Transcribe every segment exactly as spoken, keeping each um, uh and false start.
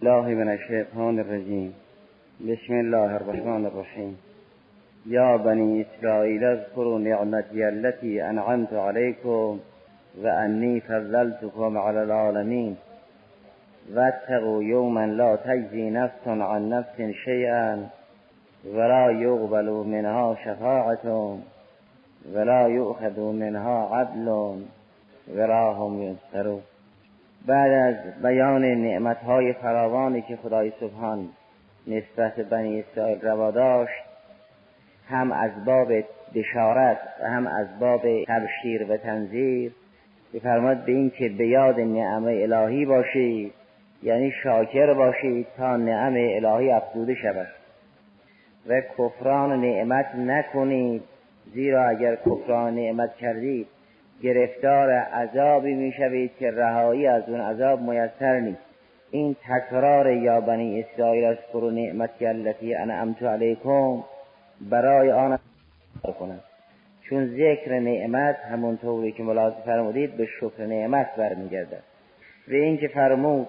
الله من الشیطان الرجیم. بسم الله الرحمن الرحیم. یا بنی اسرائیل اذکروا نعمتی التي انعمت علیکم و انی فضلتکم علی العالمین واتقوا یوما لا تجزی نفس عن نفس شیئا ولا یقبل منها شفاعة ولا یؤخذ منها عدل ولا هم ینصرون. بعد از بیان نعمتهای فراوانی که خدای سبحان نسبت بنی اسرائیل روا داشت، هم از باب بشارت و هم از باب تبشیر و تنذیر، بفرماد به این که به یاد نعم الهی باشید، یعنی شاکر باشید تا نعم الهی افزوده شود و کفران نعمت نکنید، زیرا اگر کفران نعمت کردید گرفتار عذابی میشوید که رهایی از اون عذاب میسر نیست. این تکرار یا بنی اسرائیل اذکروا نعمتی التي انعمت علیکم برای آن کنند، چون ذکر نعمت همونطوری که ملاحظه فرمودید به شکر نعمت برمیگردد. و این که فرمود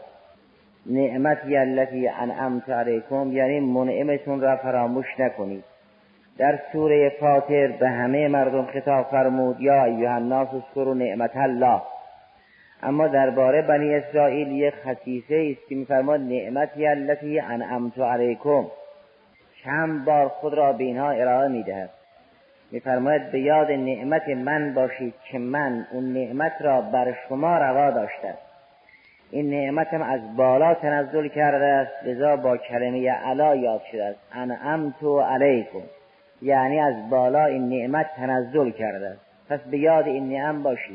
نعمتی التي انعمت علیکم یعنی منعمتون را فراموش نکنید. در سوره فاطر به همه مردم خطاب فرمود یا ایها الناس اذکروا نعمت الله، اما درباره بنی اسرائیل یک خصیصه است که می‌فرماد نعمتی التي انعمت علیکم، چند بار خود را به اینها ارائه می‌دهد. می‌فرماید به یاد نعمت من باشید که من اون نعمت را بر شما روا داشتم. این نعمتم از بالا تنزل کرده است، لذا با کلمه علا یاد شده است. انعمت علیکم یعنی از بالا این نعمت تنزل کرده است، پس به یاد این نعم باشید.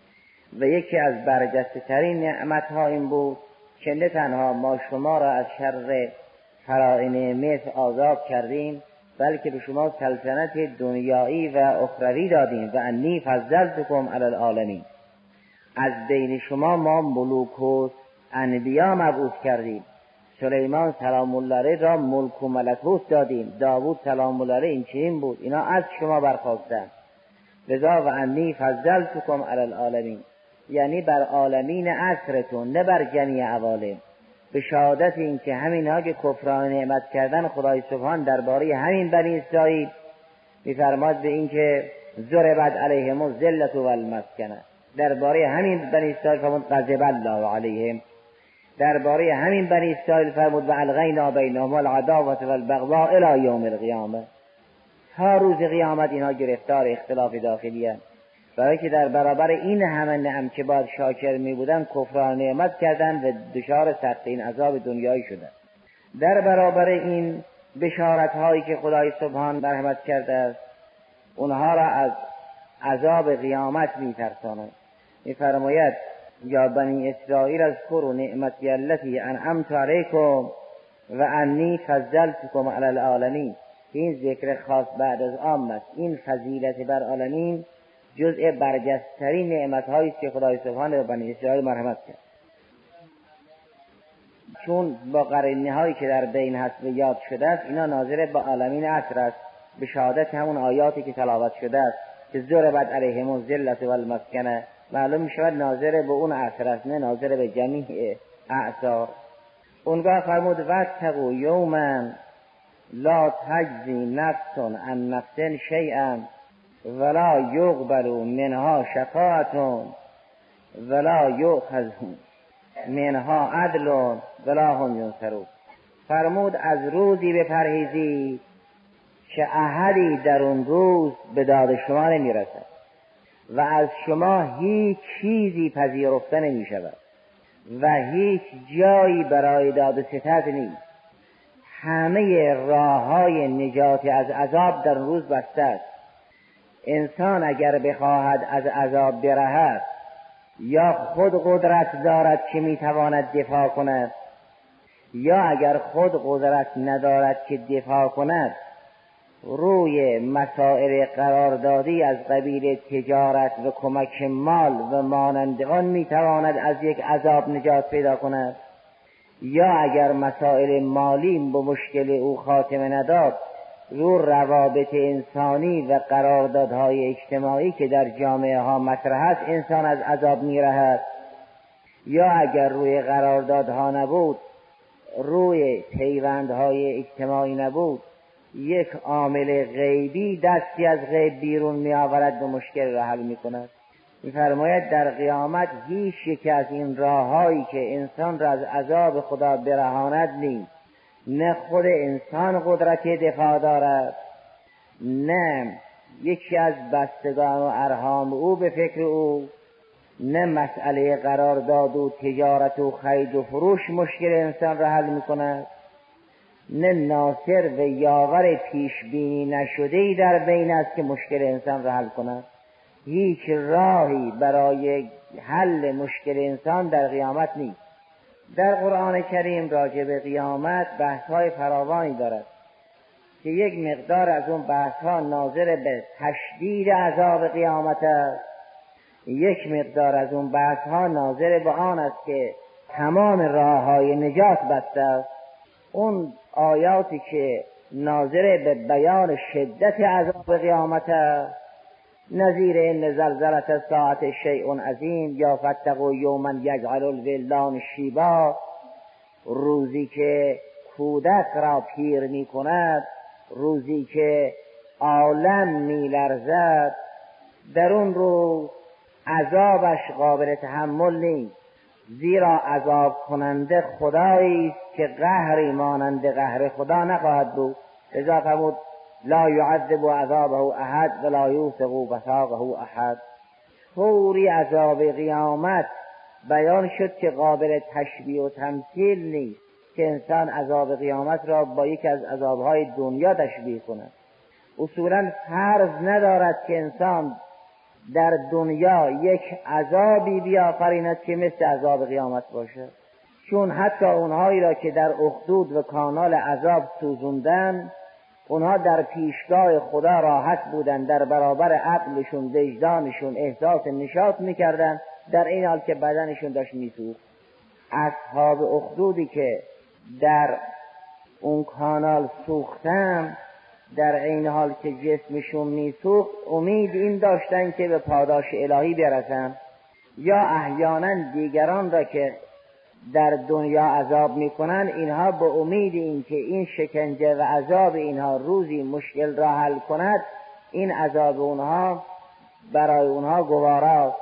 و یکی از برجسته ترین نعمت ها این بود که نه تنها ما شما را از شر فرائض مصر آزاد کردیم، بلکه به شما سلطنت دنیایی و اخروی دادیم و انی فضلتکم علی العالمین. از بین شما ما ملوک و انبیا مبعوث کردیم. سلیمان سلام الله علیه را ملک و ملکوت دادیم، داوود سلام الله علیه این چنین بود، اینا از شما برخواستن. لذا و انی فضلتکم علی العالمین یعنی بر عالمین عصرتون، نه بر جمیع عوالم. به شهادت این که همین ها که کفران نعمت کردن، خدای سبحان درباره همین بنی اسرائیل میفرماد به این که ضربت علیهم الذلة والمسکنه، درباره همین بنی اسرائیل فرمود غضب الله علیهم. درباره همین بنی اسرائیل فرمود و الغینا بینهم العداوة والبغضاء الی یوم القیامه. تا روز قیامت اینها گرفتار اختلاف داخلی هستند، برای که در برابر این همه نعم که باید شاکر می بودن کفران نعمت کردن و دچار سختین عذاب دنیایی شدن. در برابر این بشارت هایی که خدای سبحان مرحمت کرده است، اونها را از عذاب قیامت می ترساند. می فرماید یا بنی اسرائیل اذکروا نعمتی التي انعمت علیکم و انی فضلتکم علی العالمین. این ذکر خاص بعد از عام است. این فضیلت بر عالمین جزء برجسته‌ترین نعمت‌هایی است که خدای سبحان به بنی اسرائیل مرحمت کرد، چون با قرینه‌هایی که در بین هست و یاد شده است اینا ناظر به عالمین عصر است، به شهادت همون آیاتی که تلاوت شده است که ضربت علیهم الذلة والمسکنه، معلوم می‌شود ناظر به اون عصر است، نه ناظر به جمیع اعصار. اونگاه فرمود واتقوا یوما لا تجزی نفس عن نفس شیئا ولا یقبل منها شفاعة ولا یؤخذ منها عدل ولا هم ینصرون. فرمود از روزی بپرهیزید که احدی در اون روز به داد شما نمی رسد و از شما هیچ چیزی پذیرفته نمی شود و هیچ جایی برای داد و ستد نیست. همه راه های نجات از عذاب در روز بسته است. انسان اگر بخواهد از عذاب برهد یا خود قدرت دارد که میتواند دفاع کند، یا اگر خود قدرت ندارد که دفاع کند، روی مسائل قراردادی از قبیل تجارت و کمک مال و مانند آن میتواند از یک عذاب نجات پیدا کند. یا اگر مسائل مالی به مشکل او خاتمه نداد، رو روابط انسانی و قراردادهای اجتماعی که در جامعه ها مطرح است انسان از عذاب میرهد. یا اگر روی قراردادها نبود، روی پیوندهای اجتماعی نبود، یک عامل غیبی دستی از غیب بیرون می آورد و مشکل را حل می کند. می فرماید در قیامت هیچ یکی از این راههایی که انسان را از عذاب خدا برهاند نیست. نه خود انسان قدرت دفاع دارد، نه یکی از بستگان و ارحام او به فکر او، نه مسئله قرارداد و تجارت و خرید و فروش مشکل انسان را حل می کند، نه ناصر و یاور پیش بینی نشده‌ای در بین است که مشکل انسان را حل کند. هیچ راهی برای حل مشکل انسان در قیامت نیست. در قرآن کریم راجع به قیامت بحث‌های فراوانی دارد که یک مقدار از اون بحث‌ها ناظر به تشدید عذاب قیامت است، یک مقدار از اون بحث‌ها ناظر به آن است که تمام راه‌های نجات بسته است. اون آیاتی که ناظر به بیان شدت عذاب قیامت است، نظیر ان زلزلة الساعة شیء عظیم یا فاتقوا یوما یجعل الولدان شیبا، روزی که کودک را پیر می کند، روزی که عالم می لرزد، در اون روز عذابش قابل تحمل نیست، زیرا عذاب کننده خدایی است که قهری مانند قهر خدا نخواهد بود. لذا فرمود لا یعذب عذابه احد ولا یوثق وثاقه احد. طوری عذاب قیامت بیان شد که قابل تشبیه و تمثیل نیست که انسان عذاب قیامت را با یکی از عذابهای دنیا تشبیه کند. اصولا فرض ندارد که انسان در دنیا یک عذابی بیافریند که مثل عذاب قیامت باشد، چون حتی اونهایی را که در اخدود و کانال عذاب سوزوندن، اونها در پیشگاه خدا راحت بودن، در برابر عقلشون، وجدانشون احساس نشاط میکردن، در این حال که بدنشون داشت میسوخت. اصحاب اخدودی که در اون کانال سوختن، در این حال که جسمشون میسوخت، امید این داشتن که به پاداش الهی برسن. یا احیانا دیگران را که در دنیا عذاب میکنن، اینها به امید این که این شکنجه و عذاب اینها روزی مشکل را حل کند، این عذاب اونها برای اونها گوارا.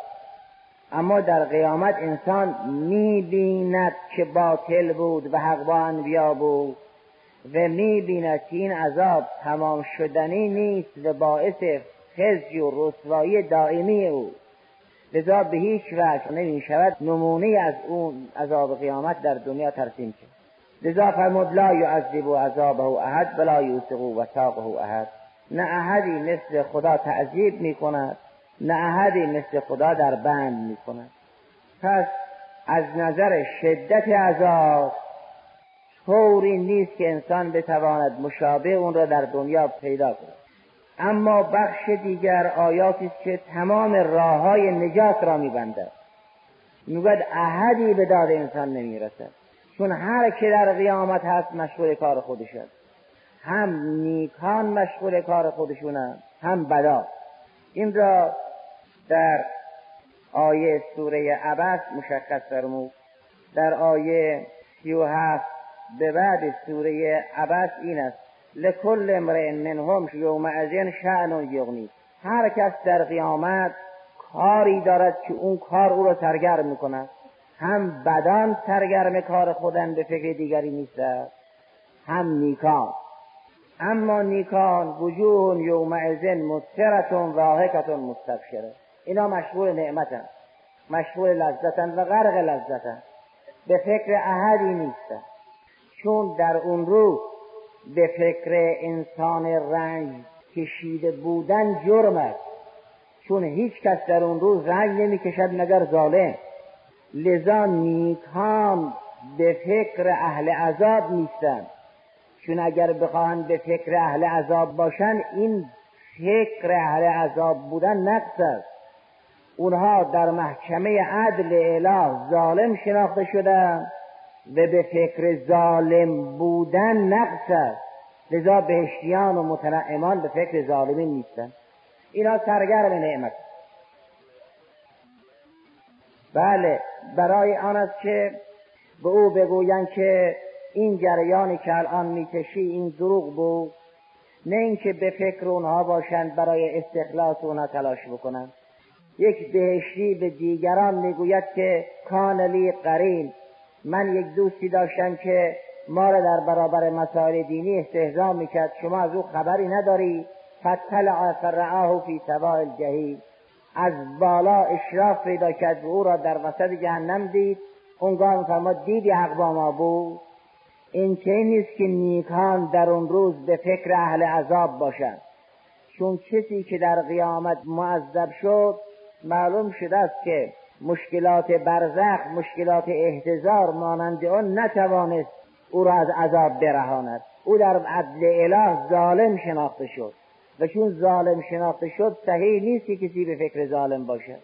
اما در قیامت انسان میبیند که باطل بود و حق با انبیا بود و میبیند که این عذاب تمام شدنی نیست و باعث خزی و رسوایی دائمی او. لذا به هیچ وجه نمی شود نمونه از اون عذاب قیامت در دنیا ترسیم شد. لذا فرمود لا یعذب عذابه احد ولا یوثق وثاقه احد. نه احدی مثل خدا تعذیب می کند، نه احدی مثل خدا در بند می کند. پس از نظر شدت عذاب طوری نیست که انسان بتواند مشابه اون را در دنیا پیدا کند. اما بخش دیگر آیاتی است که تمام راههای نجات را می‌بندد. میگوید احدی به داد انسان نمی‌رسد، چون هر که در قیامت هست مشغول کار خودش است. هم نیکان مشغول کار خودشونند، هم بدا. این را در آیه سوره عبس مشخص فرمود. در آیه سی و هفت به بعد سوره عبس این است: لکل امرئ منهم یومئذ شأن یغنی. هر کس در قیامت کاری دارد که اون کار او را سرگرم میکند. هم بدان سرگرم کار خودن، به فکر دیگری نیست، هم نیکان. اما نیکان وجوه یومئذ مسفرة ضاحکة مستبشرة. اینا مشغول نعمتن، مشغول لذتن و غرق لذتن، به فکر احدی نیستن. چون در اون روز به فکر انسان رنج کشیده بودن جرم است، چون هیچ کس در اون روز رنج نمی کشد مگر ظالم. لذا نیکان به فکر اهل عذاب نیستند، چون اگر بخواهند به فکر اهل عذاب باشند، این فکر اهل عذاب بودن نقص است. اونها در محکمه عدل اله ظالم شناخته شدند و به فکر ظالم بودن نقص است. لذا بهشتیان و متنعمان به فکر ظالمین نیستند. اینا سرگرم نعمت. بله، برای آن است که به او بگویند که این جریانی که الان میکشی این دروغ بود، نه اینکه به فکر اونها باشند برای استخلاص اونها تلاش بکنند. یک بهشتی به دیگران میگوید که کان لی قرین، من یک دوستی داشتم که ما را در برابر مسائل دینی استهزا میکرد، شما از او خبری نداری؟ فطلع فرعاه فی سواء الجحیم، از بالا اشراف پیدا کرد و او را در وسط جهنم دید. اونگاه فرمود دیدی حق با ما بود. این چه نیست که نیکان در اون روز به فکر اهل عذاب باشند، چون کسی که در قیامت معذب شد معلوم شده است که مشکلات برزخ، مشکلات احتضار مانند آن نتوانست او را از عذاب برهاند. او در عدل اله ظالم شناخته شد و چون ظالم شناخته شد صحیح نیست که کسی به فکر ظالم باشد.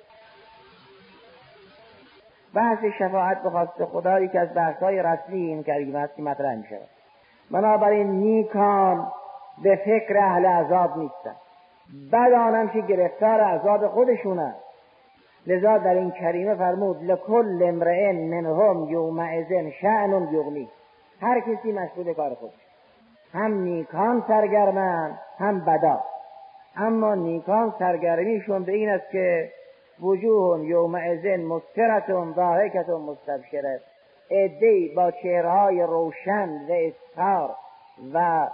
بحث شفاعت به خواست خدایی که از بحث‌های رسمی این کریم است که مطرح می‌شود. بنابراین نیکان به فکر اهل عذاب نیستند، بدانم که گرفتار عذاب خودشونند. لذا در این کریمه فرمود لکل امرئ منهم یومئذ شأن یغنی، هر کسی مشغول کار خودش، هم نیکان سرگرمند هم بدا. اما نیکان سرگرمیشون به این است که وجوه یومئذ مسفرة ضاحکة مستبشرة، عده‌ای با چهره‌های روشن و اسحار و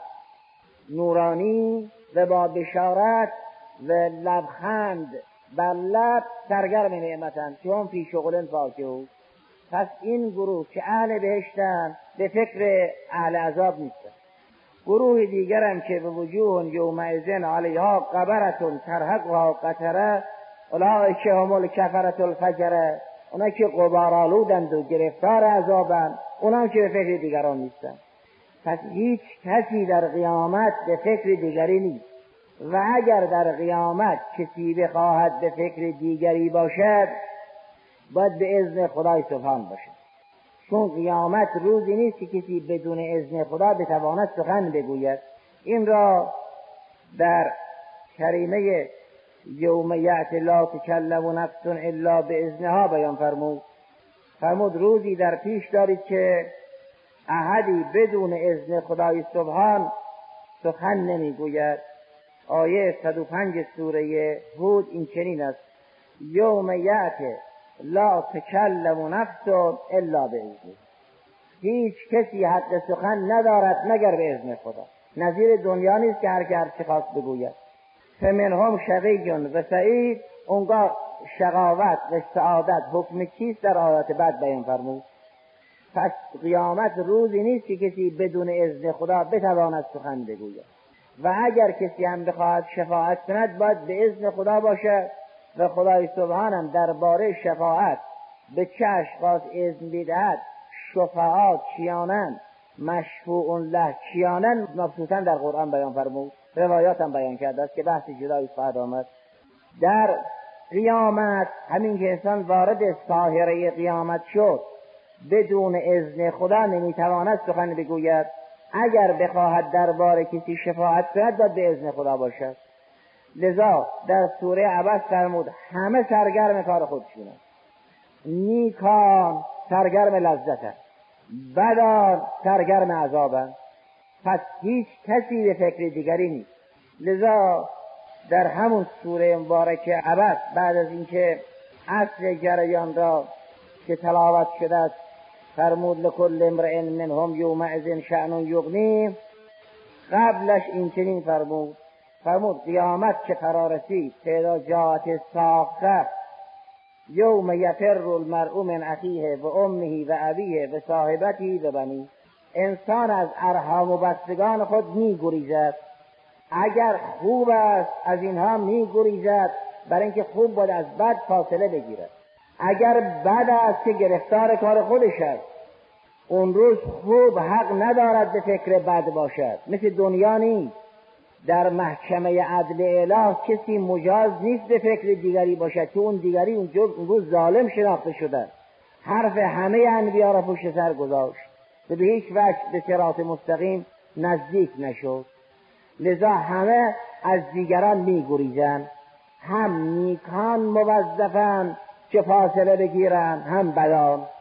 نورانی و با بشارت و لبخند بر لب سرگرم نعمتند، چون فی شغل فاکهون. پس این گروه که اهل بهشتند به فکر اهل عذاب نیستند. گروه دیگرم که به وجوه یومئذ علیها غبرة ترهقها قترة اولئک هم الکفرة الفجرة، اونا که غبارآلودند و گرفتار عذابند، اونا که به فکر دیگران نیستند. پس هیچ کسی در قیامت به فکر دیگری نیست و اگر در قیامت کسی بخواهد به فکر دیگری باشد باید به اذن خدای سبحان باشد، چون قیامت روزی نیست که کسی بدون اذن خدا بتواند سخن بگوید. این را در کریمه یوم یأتی لا تکلم نفس الا باذنها بیان فرمود. فرمود روزی در پیش دارید که احدی بدون اذن خدای سبحان سخن نمیگوید. آیه صد و پنج سوره هود این چنین است: یوم یأتی لا تکلم نفس الا باذنه، هیچ کسی حق سخن ندارد مگر به اذن خدا. نظیر دنیا نیست که هر که هر چه خواست بگوید. فمنهم شقی و سعید، اونگاه شقاوت و سعادت حکم چیست در آیات بعد بیان فرمود. پس قیامت روزی نیست که کسی بدون اذن خدا بتواند سخن بگوید و اگر کسی هم بخواهد شفاعت کند باید به اذن خدا باشد و خدای سبحان هم درباره شفاعت به چه اشخاص اذن بدهد، شفاعت کیانند، مشفوع له کیانند، مبسوطاً در قرآن بیان فرمود. روایات هم بیان کرده است که بحث جدایی خواهد آمد. در قیامت همین که انسان وارد ساحره قیامت شد بدون اذن خدا نمیتواند سخن بگوید. اگر بخواهد درباره کسی شفاعت کند باید به اذن خدا باشد. لذا در سوره عبس فرمود همه سرگرم کار خودشونند. نیکان سرگرم لذتند، بدان سرگرم عذابند. پس هیچ کسی به فکر دیگری نیست. لذا در همون سوره مبارکه عبس بعد از اینکه اصل جریان را که تلاوت شده است فرمود لکل امرئ منهم یومئذ شأن یغنی، قبلش این چنین فرمود فرمود قیامت که فرا رسید پیدا جاءت ساخته یوم یفر المرء من اخیه و امه و ابیه و صاحبته و بنیه، انسان از ارحام و بستگان خود می گریزد. اگر خوب است از اینها می گریزد برای اینکه خوب بود از بد فاصله بگیرد. اگر بد است که گرفتار کار خودش است. اون روز خوب حق ندارد به فکر بد باشد، مثل دنیا نیست. در محکمه عدل اله کسی مجاز نیست به فکر دیگری باشد، که اون دیگری اون روز ظالم شناخته شده. حرف همه انبیا را پشت سر گذاشت و به هیچ وجه به صراط مستقیم نزدیک نشد. لذا همه از دیگران می گریزند. هم نیکان موظفند که فاصله بگیرند، هم بدان.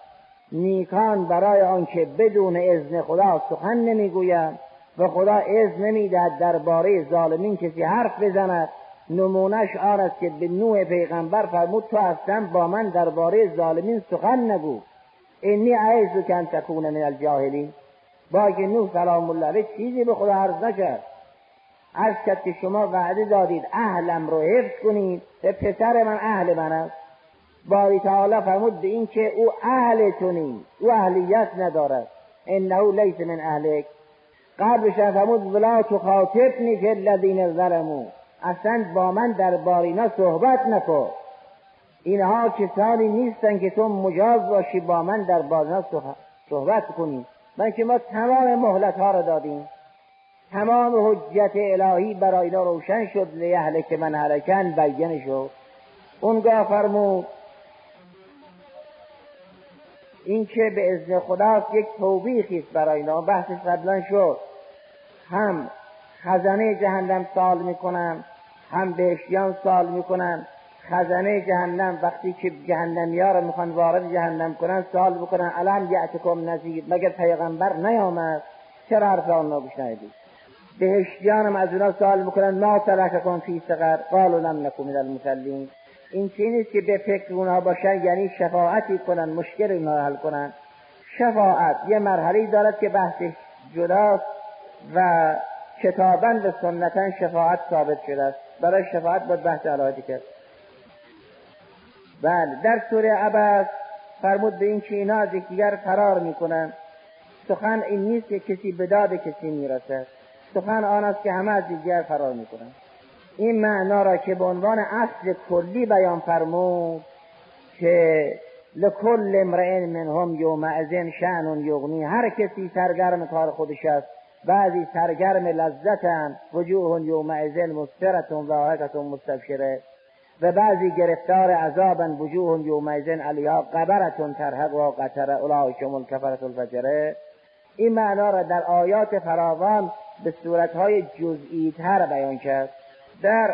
نیکان برای آنکه بدون اذن خدا سخن نمیگویند و خدا اذن نمیدهد درباره ظالمین کسی حرف بزند. نمونش آن است که به نوح پیغمبر فرمود تو اصلا با من درباره ظالمین سخن نگو، انی اعیذک ان تکون من الجاهلین. با که نوح سلام الله علیه چیزی به خدا عرض نکرد، عرض کرد که شما وعده دادید اهلم رو حفظ کنید و پسر من اهل من است. باری تعالی فرمود به این که او اهل تو نیست، او اهلیت ندارد، انه لیس من اهلک. قبلش فرمود ولا تخاطبنی فی الذین ظلموا، اصلا با من در بارینا صحبت نکن، اینها کسانی نیستن که تو مجاز باشی با من در بارینا صحبت کنی. من که ما تمام مهلت ها را دادیم، تمام حجت الهی برای اینا روشن شد، لیهلک من هلکن بیان شد. اونگاه فرمود این که به اذن خداست یک توبیخی است برای اینا، بحثش قبلا شد. هم خزانه جهنم سال میکنن، هم بهشتیان سال میکنن. خزانه جهنم وقتی که جهنمی‌ها را میخوان وارد جهنم کنن سال بکنن الم یأتکم نذیر، مگر پیغمبر نیامد؟ چرا حرف آنها گوش ندید؟ بهشتیان هم از اونا سوال میکنن ما سلککم فی سقر قالوا لم نکن من المصلین. این چیزی نیست که به فکر اونها باشن، یعنی شفاعتی کنن، مشکل اونها حل کنن. شفاعت یه مرحله دارد که بحثش جداست و کتاباً و سنتاً شفاعت ثابت شده است. برای شفاعت باید بحث علایتی کرد. بله، در سوره عبس فرمود به این که اینا از یکدیگر فرار میکنن. سخن این نیست که کسی به داد کسی میرسد، سخن آن است که همه از یکدیگر فرار میکنن. این معنا را که به عنوان اصل کلی بیان فرمود که لکل امرئ منهم یومئذ شأن یغنی، هر کسی سرگرم کار خودش است. بعضی سرگرم لذتن، وجوه یومئذ مسفرة و ضاحکة مستبشره، و بعضی گرفتار عذابن، وجوه یومئذ علیها غبرة ترهقها قترة اولئک هم الکفرة الفجرة. این معنا را در آیات فراوان به صورتهای جزئی تر بیان کرد. در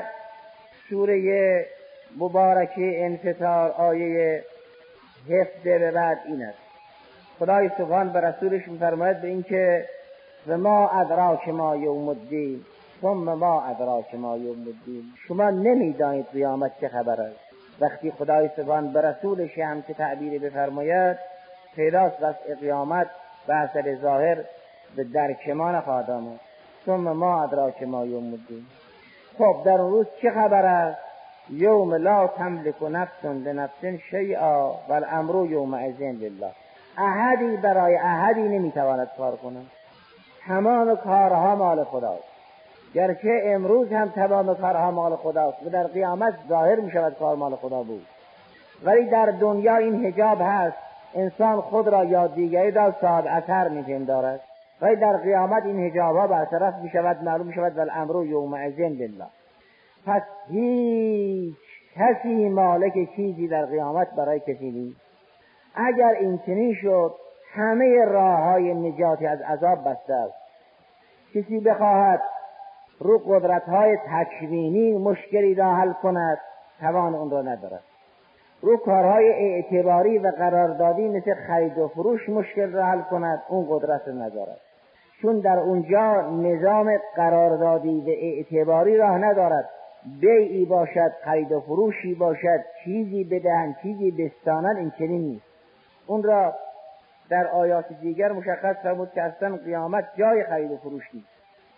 سوره مبارکه انفطار آیه هفده به بعد این است. خدای سبحان به رسولش می‌فرماید به این که و ما ادراک ما یوم الدین ثم ما ادراک ما یوم الدین، شما نمیدانید قیامت چه خبر است. وقتی خدای سبحان به رسولش هم که تعبیری بفرماید پیداست واسه قیامت به اثر ظاهر به درک ما نخواهد آمد. ثم ما ادراک ما یوم الدین. خب در اون روز چه خبر است؟ یوم لا تملک نفس لنفس شیئا والامر یومئذ لله. احدی برای احدی نمیتواند کار کند، تمام کارها مال خداست. گرچه امروز هم تمام کارها مال خداست و در قیامت ظاهر می شود کار مال خدا بود، ولی در دنیا این حجاب هست، انسان خود را یا دیگری را صاحب اثر می پندارد، ولی در قیامت این حجاب ها برطرف می شود، معلوم می شود والامر یومئذ لله. پس هیچ کسی مالک چیزی در قیامت برای کسی نیست. اگر این چنین شد همه راه های نجاتی از عذاب بسته است. کسی بخواهد رو قدرت های تکوینی مشکلی را حل کند توان اون را ندارد. رو کارهای اعتباری و قراردادی مثل خرید و فروش مشکل را حل کند اون قدرت ندارد، چون در اونجا نظام قراردادی و اعتباری راه ندارد. بیعی باشد، خرید و فروشی باشد، چیزی بدهن چیزی بستانن، این چنین نیست. اون را در آیات دیگر مشخص فرمود که اصلا قیامت جای خرید و فروش نیست.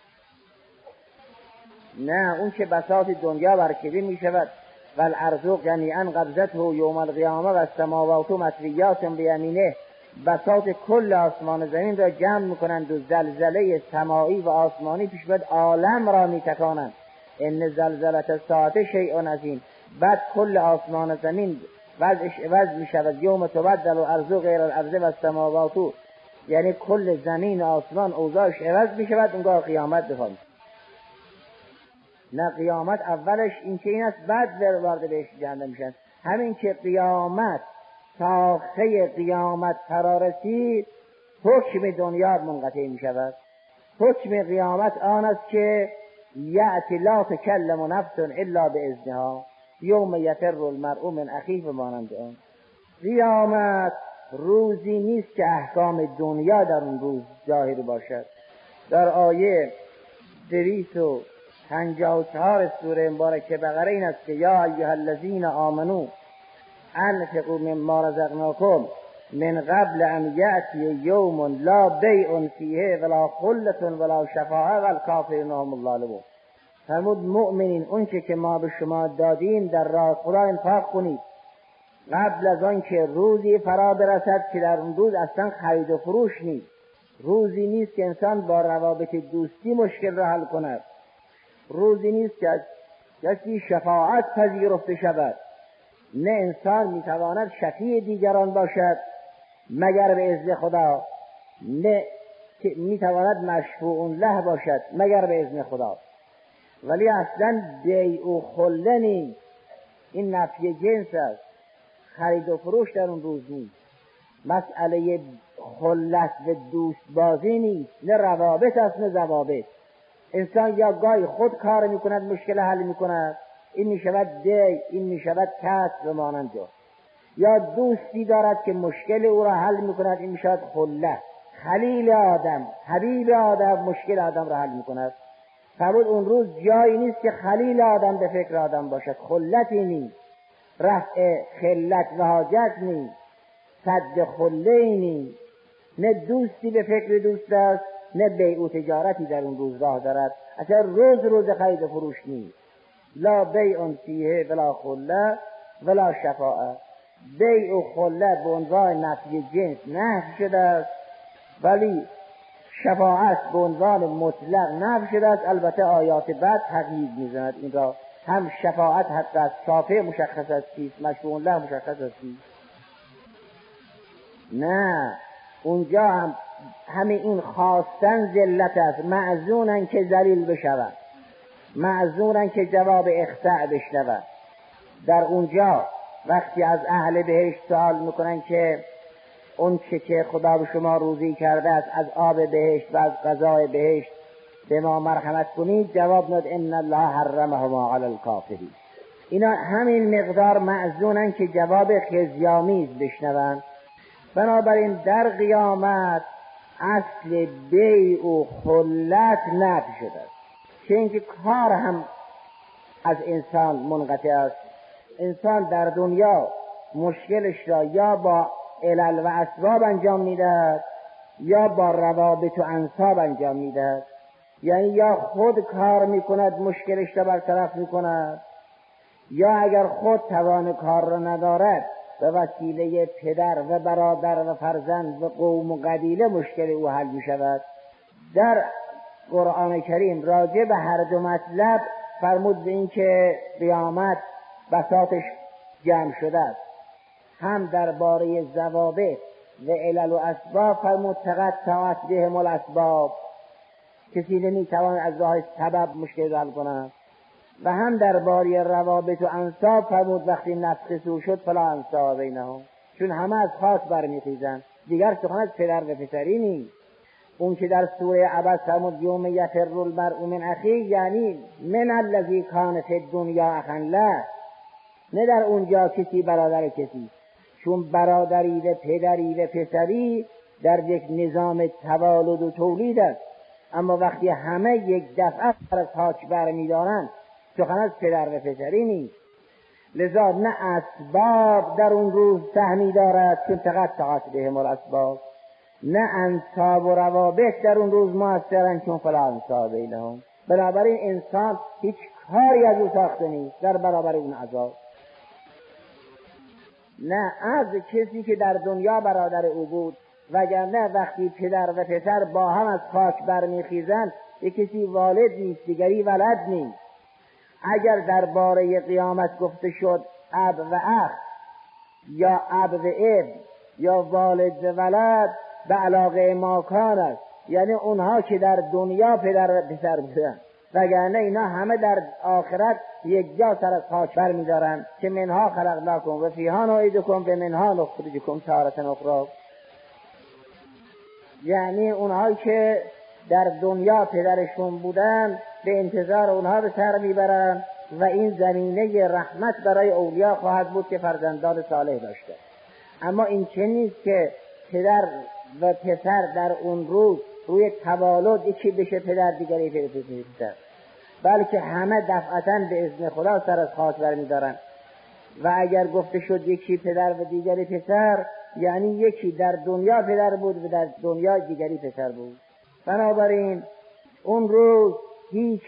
نه، اون که بساط دنیا برکده می شود والارض جمیعا قبضته یوم القیامه و السماوات مطویات بیمینه، بساط کل آسمان زمین را جمع میکنند و زلزله سماعی و آسمانی پیش بعد عالم را میتکانند. ان زلزله الساعه شیء عظیم. بعد کل آسمان زمین وضعش عوض می شود. یوم تبدل الارض غیر الارض و السماوات، یعنی کل زمین و آسمان اوضاعش عوض می شود. اونگاه قیامت بفرمید. نه، قیامت اولش این که این است، بعد وارد بهش جهنم میشن. همین که قیامت ساخته قیامت فرا رسید حکم دنیا منقطع می شود. حکم قیامت آن است که یأتی لا تکلم نفس الا باذنها یوم یفر المرء من اخیه و مانند آن. قیامت روزی نیست که احکام دنیا در اون روز ظاهر باشد. در آیه دویست و پنجاه و چهار سوره مبارکه بقره این است که یا ایها الذین آمنو انفقوا مما رزقناکم من قبل ان یأتی یوم لا بیع فیه ولا خلة ولا شفاعة والکافرون هم الظالمون. فرمود مؤمنین اون چه که ما به شما دادیم در راه خدا انفاق کنید قبل از آن که روزی فرا برسد که در اون روز اصلا خرید و فروش نیست. روزی نیست که انسان با روابط دوستی مشکل را حل کند. روزی نیست که کسی شفاعت پذیرفته شود. نه انسان میتواند شفیع دیگران باشد مگر به اذن خدا، نه میتواند مشفوع له باشد مگر به اذن خدا. ولی اصلا بیع و خله نیست. این نفی جنس است. خرید و فروش در اون روز نیست. مسئله خلت و دوست بازی نیست. نه روابط است نه ضوابط. انسان یا گاهی خود کار میکند مشکل حل میکند، این میشود دی، این میشود کسب و مانند جو. یا دوستی دارد که مشکل او را حل میکند، این میشود خلت. خلیل آدم، حبیب آدم مشکل آدم را حل میکند. فرمود اون روز جایی نیست که خلیل آدم به فکر آدم باشد. خلتی نیست، رفع خلت و حاجت نیست، صد خله نیست. نه دوستی به فکر دوست است، نه بیع و تجارتی در اون روز راه دارد. اصلا روز روز خرید و فروش نیست. لا بیع فیه ولا خله ولا شفاعه. بیع و خله به عنوان نفی جنس نفی شده است، ولی شفاعت به عنوان مطلق نفی شده است. البته آیات بعد تغییر میزند این را. هم شفاعت حق است، شافع مشخص است چیست، مشفوع له مشخص است چیست. نه اونجا هم همین این خواستن ذلت است. معذونن که ذلیل بشود، معذونن که جواب اخطاء بشنود. در اونجا وقتی از اهل بهشت سوال میکنن که اون چه که خدا به شما روزی کرده است از آب بهشت و از غذای بهشت به ما مرحمت کنید، جواب ند ان الله حرمهما علی الکافرین. اینا همین مقدار معذونن که جواب خزی‌آمیز بشنوند. بنابراین در قیامت اصل بیع و خلت نفی شده است. چه اینکه کار هم از انسان منقطع است. انسان در دنیا مشکلش را یا با علل و اسباب انجام میدهد یا با روابط و انساب انجام میدهد. یعنی یا خود کار میکند مشکلش را برطرف میکند، یا اگر خود توان کار را ندارد به وسیله پدر و برادر و فرزند و قوم و قبیله مشکل او حل میشود. در قرآن کریم راجع به هر دو مطلب فرمود به این که قیامت بساطش جمع شده است. هم درباره ضوابط و علل و اسباب فرمود تقطعت بهم الاسباب، کسی نمیتواند از راه سبب مشکل حل کند. و هم درباره روابط و انساب فرمود وقتی نفخ صور شد فلا انساب بینهم، چون همه از خاک برمیخیزند، دیگر سخن از پدر و پسری نیست. اون که در سوره عبس فرمود یوم یفر المرء من اخیه، یعنی من الذی کان فی الدنیا اخا له، نه در اونجا کسی برادر کسی، چون برادری و پدری و پسری در یک نظام توالد و تولید است. اما وقتی همه یک دفعه از خاک برمیدارند سخن از پدر و پسری نیست. لذا نه اسباب در اون روز سهمی دارد چون تقطعت بهم الاسباب، نه انساب و روابط در اون روز موثرن چون فلا انساب بینهم. بنابراین انسان هیچ کاری از او ساخته نیست در برابر اون عذاب. نه از کسی که در دنیا برادر او بود، وگرنه وقتی پدر و پسر با هم از خاک برمیخیزند یک کسی والد نیست دیگری ولد نیست. اگر درباره قیامت گفته شد اب و اخ یا اب و اب یا والد و ولد به علاقه ماکان است، یعنی اونها که در دنیا پدر و پسر بودن، وگرنه اینا همه در آخرت یک جا سر از خاک برمیدارن که منها خلقناکم و فیها نعیدکم و منها نخرجکم تارة اخری. یعنی اونهایی که در دنیا پدرشون بودن به انتظار اونها به سر میبرن و این زمینه رحمت برای اولیا خواهد بود که فرزندان صالح داشته. اما این چه نیست که پدر و پسر در اون روز روی توالد یکی بشه پدر دیگری پسر، بلکه همه دفعتاً به اذن خدا سر از خاک برمی‌دارن. و اگر گفته شد یکی پدر و دیگری پسر، یعنی یکی در دنیا پدر بود و در دنیا دیگری پسر بود. بنابراین اون روز هیچ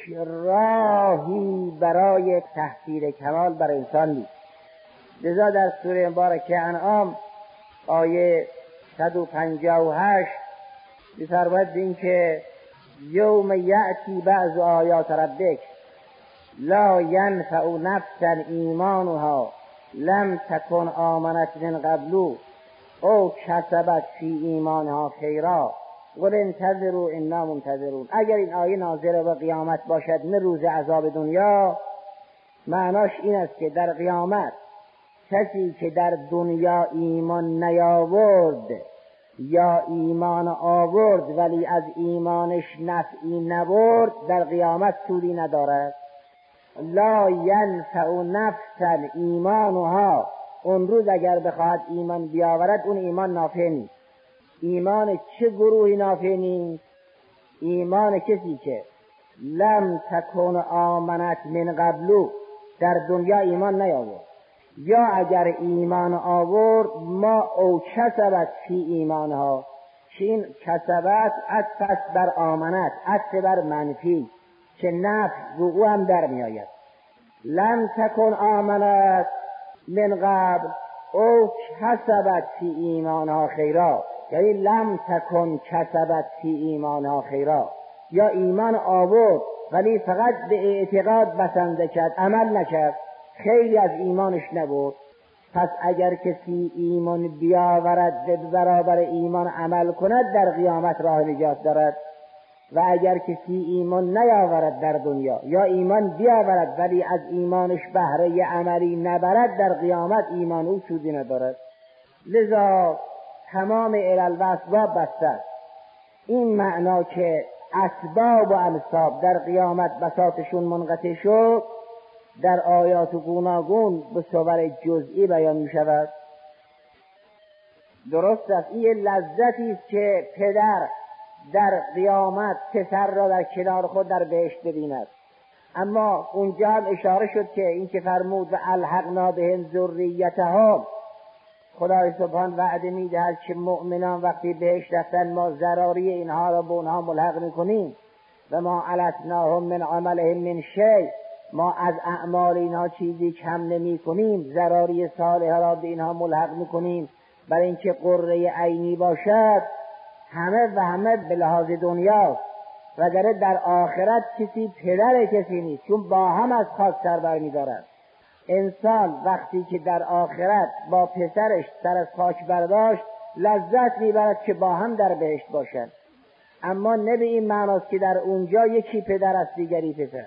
راهی برای تحصیل کمال برای انسان نیست. لذا در سوره مبارکه انعام آیه صد و پنجاه و هشت می‌فرماید این که یوم یأتی بعض آیات ربک لا ینفع نفسا ایمانها لم تکن آمنت من قبل او کسبت فی ایمانها خیرا قل انتظروا انا منتظرون. اگر این آیه ناظر به قیامت باشد نه روز عذاب دنیا، معناش این است که در قیامت کسی که در دنیا ایمان نیاورد یا ایمان آورد ولی از ایمانش نفعی نبرد، در قیامت سودی ندارد. لا ینفع نفسا ایمانها، اون روز اگر بخواهد ایمان بیاورد اون ایمان نافع نیست. ایمان چه گروهی نافع نیست؟ ایمان کسی که لم تکن آمنت من قبلو، در دنیا ایمان نیاورد، یا اگر ایمان آورد ما او کسبت فی ایمانها، چین کسبت عطف بر آمنت، عطف بر منفی که نفع او هم در می آید. لم تکن آمنت من قبل او کسبت فی ایمانها خیرا، یعنی لم تکن کسبت فی ایمانها خیرا، یا ایمان آورد ولی فقط به اعتقاد بسنده کرد، عمل نکرد، خیلی از ایمانش نبود. پس اگر کسی ایمان بیاورد به برابر ایمان عمل کند در قیامت راه نجات دارد، و اگر کسی ایمان نیاورد در دنیا یا ایمان بیاورد ولی از ایمانش بهره عملی نبرد، در قیامت ایمان او سودی ندارد. لذا تمام علل و اسباب بسته. این معنا که اسباب و امثاب در قیامت بساطشون منقطع شد، در آیات گوناگون به صور جزئی بیان می شود. درست است این لذتی است که پدر در قیامت پسر را در کنار خود در بهشت ببیند، اما اونجا هم اشاره شد که این که فرمود و الحقنا بهم ذریتهم، خدای سبحان وعده میدهد که مؤمنان وقتی بهشت رفتن ما ضراری اینها را به اونها ملحق میکنیم و ما علتناهم من عملهم من شیء، ما از اعمال اینها چیزی کم نمی کنیم، ضراری صالحه را به اینها ملحق میکنیم، برای اینکه قره عینی باشد همه و همه به لحاظ دنیا، و در در آخرت کسی پدر کسی نیست، چون با هم از خاک سر برمی‌دارند. انسان وقتی که در آخرت با پسرش سر از خاک برداشت لذت میبرد که با هم در بهشت باشند، اما نه به این معناست که در اونجا یکی پدر است دیگری پسر.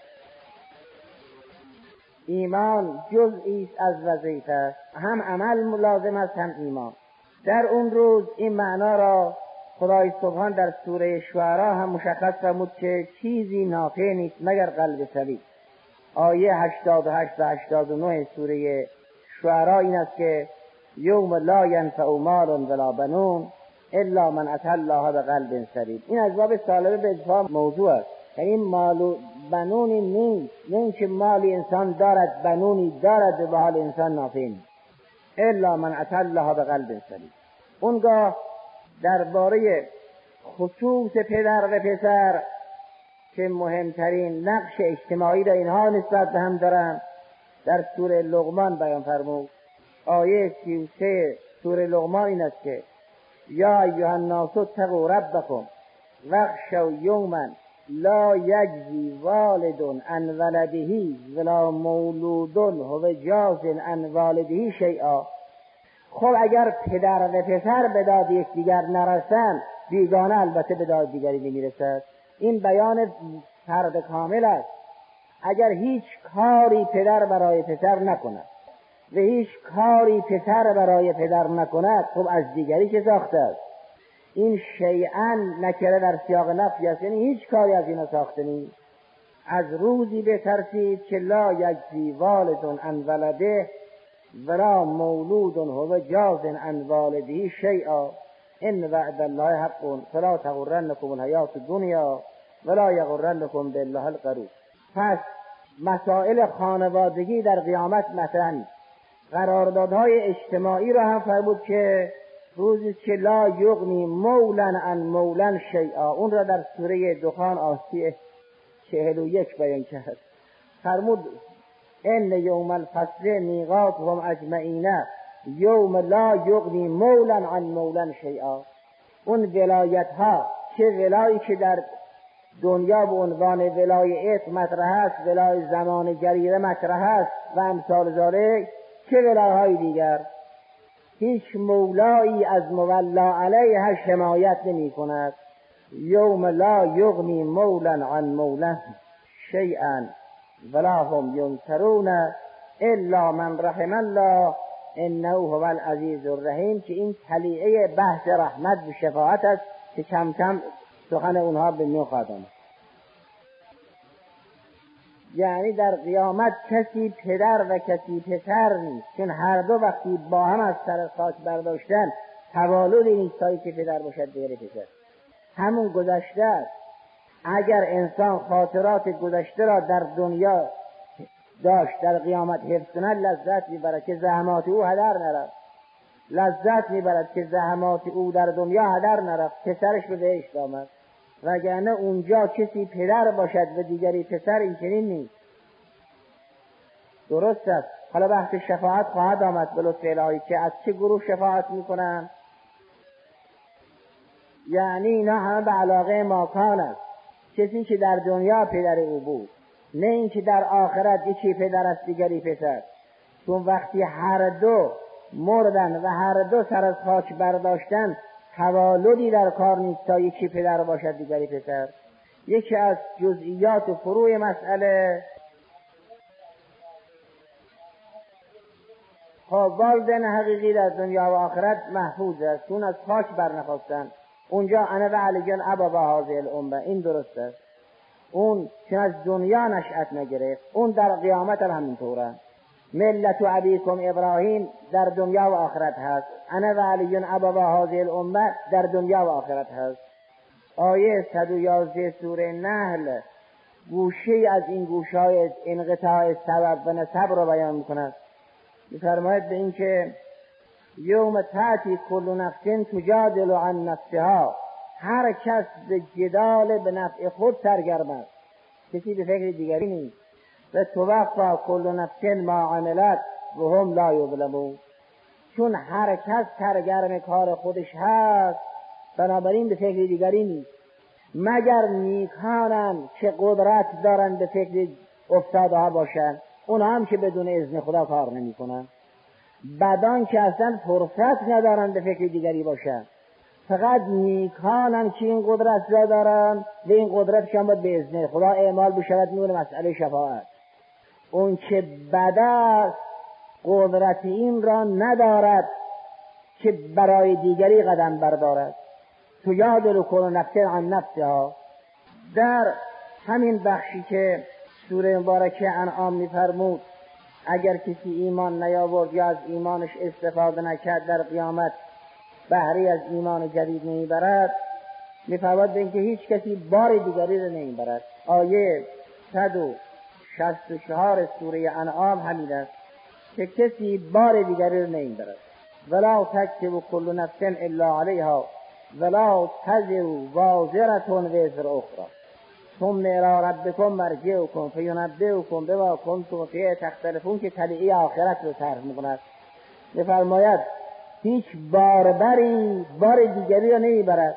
ایمان جزئی است از وظیفه، هم عمل لازم است هم ایمان. در اون روز این معنا را خدای سبحان در سوره شعرا هم مشخص فرمود که چیزی نافع نیست مگر قلب سلیم. آیه هشتاد و هشت و هشتاد و نه سوره شعرا این است که یوم لا ینفع مال ولا بنون الا من اتى الله بقلب سلیم. این از باب سالبه به ادفاع موضوع است، یعنی مال و بنونی نیست، نه اینکه مالی انسان دارد بنونی دارد به حال انسان نافع نیست، الا من اتى الله بقلب سلیم. اونگاه درباره خصوص پدر و پسر که مهمترین نقش اجتماعی را اینها نسبت به هم دارند در سوره لقمان بیان فرمود. آیه سی و سه سوره لقمان این است که یا ایها الناس اتقوا ربکم واخشوا یوما لا یجزی والد عن ولده ولا مولود هو جاز عن والده شیئا. خب اگر پدر و پسر به داد یکدیگر نرسند، بیگانه البته به داد دیگری نمیرسد. این بیان فرد کامل است. اگر هیچ کاری پدر برای پسر نکند و هیچ کاری پسر برای پدر نکند، خب از دیگری که ساخته است. این شیئا نکره در سیاق نفی است، یعنی هیچ کاری از اینا ساخته نیست. از روزی بترسید که لا یجزی والد عن ولده، ولا مولود هو جاز عن والده شیئا ان وعد الله حق فلا تغرنکم الحیات الدنیا ولا یغرنکم بالله الغرور. پس مسائل خانوادگی در قیامت مطرح نیست. قراردادهای اجتماعی را هم فرمود که روزی که لا یغنی مولا عن مولا شیئا، اون را در سوره دخان آیه چهل و یک بیان کرد. فرمود ان یوم الفصل میقاتهم اجمعین یوم لا یغنی مولا عن مولا شیئا. اون ولایت ها، چه ولایی که در دنیا به عنوان ولایت مطرح است، ولای زمان جریره مطرح است و امثال ذالک، چه ولایهای دیگر، هیچ مولایی از مولا علیه حمایت نمی کند. یوم لا یغنی مولا عن مولا شیئا ولا هم ینصرون الا من رحم الله انه هو العزیز الرحیم، که این طلیعه بحث رحمت و شفاعت است که کم کم سخن اونها به میان خواهد آمد. یعنی در قیامت کسی پدر و کسی پسر نیست، چون هر دو وقتی با هم از سر خاک برداشتن تولدی نیستایی که پدر باشد دیگر پسر. همون گذشته است. اگر انسان خاطرات گذشته را در دنیا داشت در قیامت حفظ کند لذت میبرد که زحمات او هدر نرفت، لذت میبرد که زحمات او در دنیا هدر نرفت، پسرش به بهشت آمد. وگرنه اونجا کسی پدر باشد و دیگری پسر این چنین نیست. درست است. حالا بحث شفاعت خواهد آمد به لطف الهی که از چه گروه شفاعت میکنن. یعنی اینا همه به علاقه ماکان است. کسی که در دنیا پدر او بود، نه این که در آخرت یکی پدر است دیگری پسر. چون وقتی هر دو مردن و هر دو سر از خاک برداشتن تولدی در کار نیست تا یکی پدر باشد دیگری پسر. یکی از جزئیات و فروع مسئله خب والدین حقیقی در دنیا و آخرت محفوظ است، چون از خاک برنخواستن. اونجا انا و علی جان ابا و هذه الامه، این درست است. اون چون از دنیا نشأت نگرفت، اون در قیامت هم همینطوره. ملت و ابیکم ابراهیم در دنیا و آخرت هست. انا و علی ابا و هذه الامه در دنیا و آخرت هست. آیه صد و یازده سوره نحل گوشه از این گوشهای انقطاع سبب و نسب رو بیان میکند. میفرماید به این که یوم تأتی کل نفس تجادل عن نفسها، هر کس به جدال به نفع خود سرگرم است، کسی به فکر دیگری نیست. و توفی کل نفس ما عملت و هم لا یظلمون، چون هر کس سرگرم کار خودش هست بنابراین به فکر دیگری نیست، مگر نیکانند که قدرت دارند به فکر افتادها باشند، اون هم که بدون اذن خدا کار نمی کنند. بدان که اصلا فرصت ندارند به فکر دیگری باشند. فقط نیکانند که این قدرت دارند و این قدرتشان باید به اذن خدا اعمال بشود. میونه مسئله شفاعت. اون که بد است قدرت این را ندارد که برای دیگری قدم بردارد. تو یادل کن نفس عن نفسها. در همین بخشی که سوره مبارکه انعام می‌فرمود اگر کسی ایمان نیاورد یا از ایمانش استفاده نکرد در قیامت بهره از ایمان جدید نمیبرد، می‌فرماید اینکه هیچ کسی بار دیگری را نمیبرد. آیه صد و شصت و چهار سوره انعام همین است که کسی بار دیگری را نمیبرد. ولا تکسب کل نفس الا علیها ولا تزر وازرة وزر اخرى ثم الی ربکم مرجعکم فینبئکم بما کنتم فیه تختلفون، که طلیعه آخرت رو طرح می‌کند. می‌فرماید هیچ باربری بار دیگری را نمیبرد.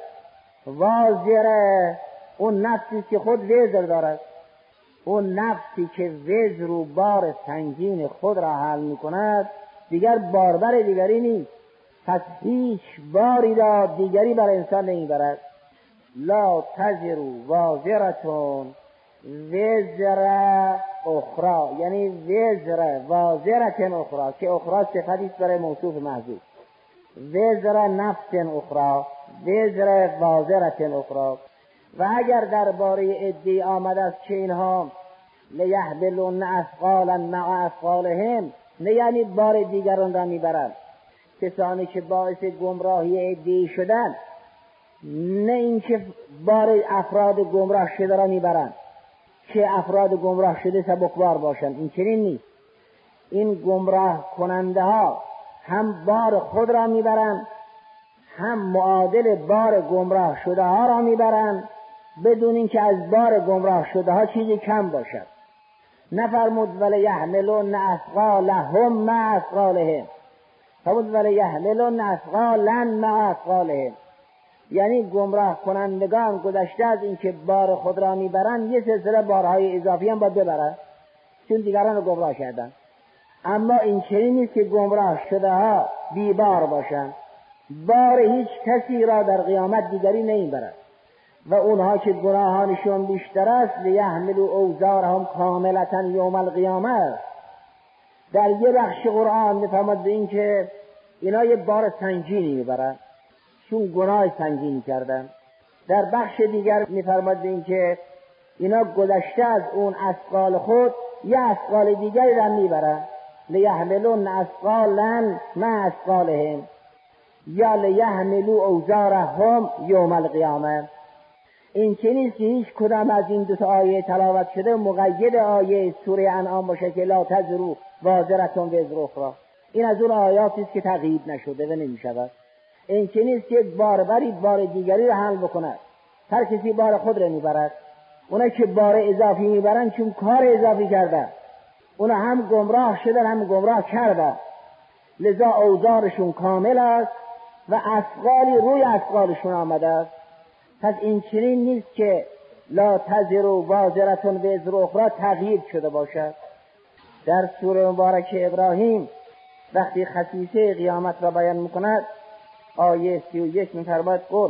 وازره اون نفسی که خود وزر دارد، اون نفسی که وزر و بار سنگین خود را حل می‌کند دیگر باربر دیگری نیست. پس هیچ باری را دیگری بر انسان نمیبرد. لا تزر وازرة وزر اخرى، یعنی وزر وازرة اخرى که اخرى صفتی است برای موصوف محذوف. وزر نفس اخرى، وزر وازرة اخرى. و اگر درباره ادعی آمده است که اینها لیحملن اثقالا مع اثقالهم، نه یعنی بار دیگران را میبرند. کسانی که باعث گمراهی عده‌ای شدند نه اینکه بار افراد گمراه شده را میبرند که افراد گمراه شده سبکبار باشند، این چنین نیست. این گمراه کننده ها هم بار خود را میبرند هم معادل بار گمراه شده ها را میبرند بدون اینکه از بار گمراه شده ها چیزی کم باشد. نفرمود ولیحملن اثقالهم مع اثقالهم، فرمود ولیحملن اثقالا مع اثقالهم، یعنی گمراه کنندگان گذشته از اینکه بار خود را میبرند یه سلسله بارهای اضافی هم باید ببرند چون دیگران رو گمراه کردن. اما این چنین نیست که گمراه شده ها بیبار باشند، بار هیچ کسی را در قیامت دیگری نمیبرد. و اونها که گناهانشون بیشتر است لیحملوا اوزارهم کاملة یوم القیامه، در یه بخش قرآن میفرماد به این که اینا یه بار سنگینی میبرن چون گناه سنگینی کردن. در بخش دیگر میفرماد به این که اینا گذشته از اون اثقال خود یه اثقال دیگری را میبرن، لیحملن اثقالا مع اثقالهم یا لیحملوا اوزارهم یوم القیامه. این چه نیست که هیچ کدام از این دو تا آیه تلاوت شده مقید آیه سوره انعام باشه که لا تزروا وازرة وزر اخرى. این از اون آیاتی است که تقیید نشده و نمیشود. این چه نیست که بار برید بار دیگری را حمل بکند، هر کسی بار خود را میبرد. اونا که بار اضافی میبرن چون کار اضافی کردن، اونا هم گمراه شدن هم گمراه کردن، لذا اوزارشون کامل است و اثقالی روی اثقالشون آمده است. پس این چنین نیست که لا تزروا وازرة وزر اخرى تغییر شده باشد. در سوره مبارکه ابراهیم وقتی خصیصه قیامت را بیان میکند آیه سی و یک میفرماید قل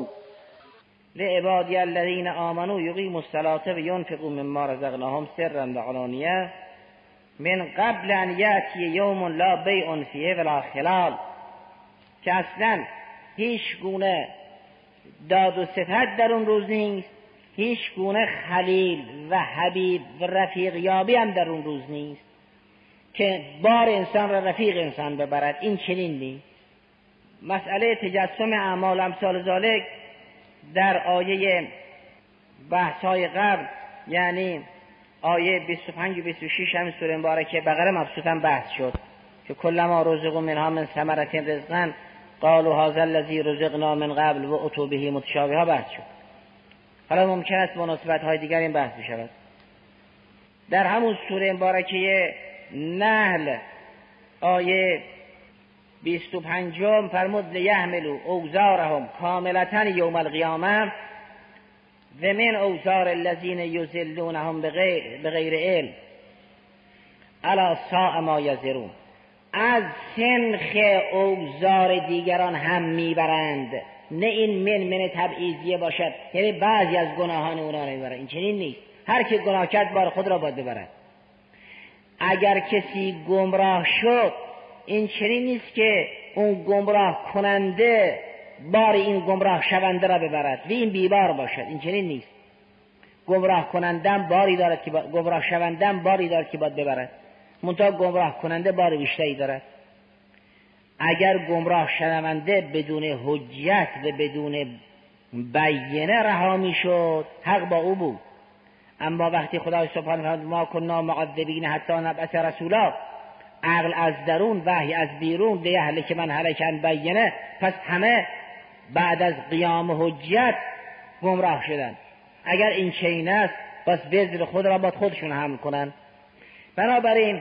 لعبادی الذین آمنوا یقیموا الصلاة و ینفقوا مما رزقناهم سرا و علانیة من قبل ان یأتی یوم لا بیع فیه ولا خلال، که اصلا هیچ گونه داد و ستد در اون روز نیست، هیچ گونه خلیل و حبیب و رفیق یابی هم در اون روز نیست که بار انسان را رفیق انسان ببرد. این چنین نیست. مسئله تجسم اعمال امثال ذالک در آیه بحث‌های قبل یعنی آیه بیست و پنج و بیست و شش هم سوره مبارکه بقره مبسوطا بحث شد که کلما رزقوا منها من ثمرة رزقا قالوا هذا الذی رزقنا من قبل و اتوا به متشابها بحث شد. حالا ممکن است مناسبت‌های دیگر این بحث بشود. در همون سوره مبارکه نحل آیه بیست و پنجم فرمود لیحملوا اوزارهم کاملة یوم القیامه و من اوزار الذین یضلونهم بغیر علم الا ساء ما یزرون. از سنخ اوزار دیگران هم میبرند، نه این من من تبعیضیه باشد یعنی بعضی از گناهان اونا نمیبرند. این چنین نیست. هر که گناه کرد بار خود را باید ببرد. اگر کسی گمراه شد این چنین نیست که اون گمراه کننده بار این گمراه شونده را ببرد و این بیبار باشد. این چنین نیست. گمراه کنندم باری دارد که با... گمراه شوندم باری دارد که باید ببرد، منتها گمراه کننده بار بیشتری دارد. اگر گمراه شونده بدون حجت و بدون بیانه رها میشد حق با او بود. اما وقتی خدای سبحانه و تعالی ما کنا معذبین حتی نبعث رسولا، عقل از درون وحی از بیرون لیهلک من هلک عن بینه، پس همه بعد از قیام حجت گمراه شدن. اگر این چنین است پس وزر خود را باید خودشون حمل کنن. بنابراین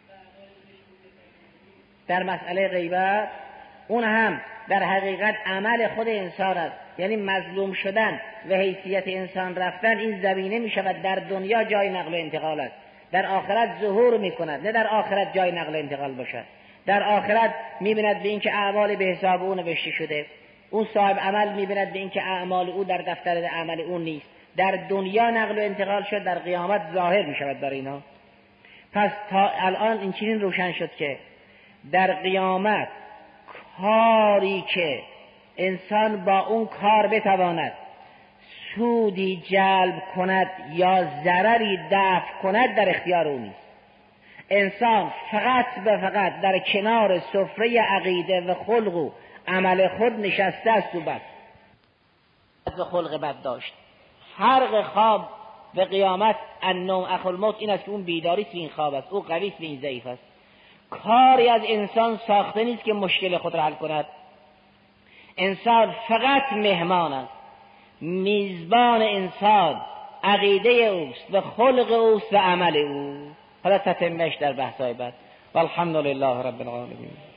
در مسئله غیبت اون هم در حقیقت عمل خود انسان است، یعنی مظلوم شدن و حیثیت انسان رفتن این زمینه می شود در دنیا جای نقل و انتقال است، در آخرت ظهور می کند، نه در آخرت جای نقل و انتقال باشد. در آخرت می بیند به این که اعمال به حساب او نوشته شده، اون صاحب عمل می بیند به این که اعمال او در دفتر عمل اون نیست. در دنیا نقل و انتقال شد، در قیامت ظاهر می شود برای اینا. پس تا الان این چنین روشن شد که در قیامت کاری که انسان با اون کار بتواند سودی جلب کند یا ضرری دفع کند در اختیار او نیست. انسان فقط به فقط در کنار سفره عقیده و خلق و عمل خود نشسته است و بس و خلق بد داشت. فرق خواب و قیامت النوم اخو الموت این است که اون بیداری تو این خواب است، او قوی است و این ضعیف است. کاری از انسان ساخته نیست که مشکل خود را حل کند. انسان فقط مهمان است، میزبان انسان عقیده اوست و خلق اوست و عمل او. حالا تتمش در بحثای بعد. والحمد لله رب العالمین.